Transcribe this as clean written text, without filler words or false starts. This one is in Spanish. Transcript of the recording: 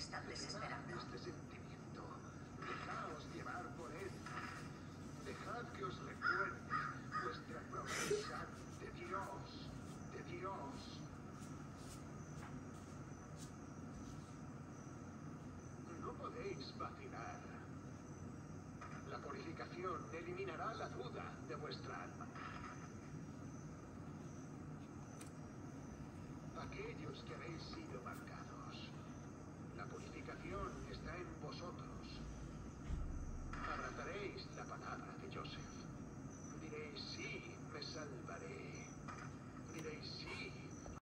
estadles esperando. Este sentimiento. Dejaos llevar por él. Dejad que os recuerde vuestra promesa de Dios. De Dios. No podéis vacilar. La purificación eliminará la duda de vuestra alma. Aquellos que habéis sido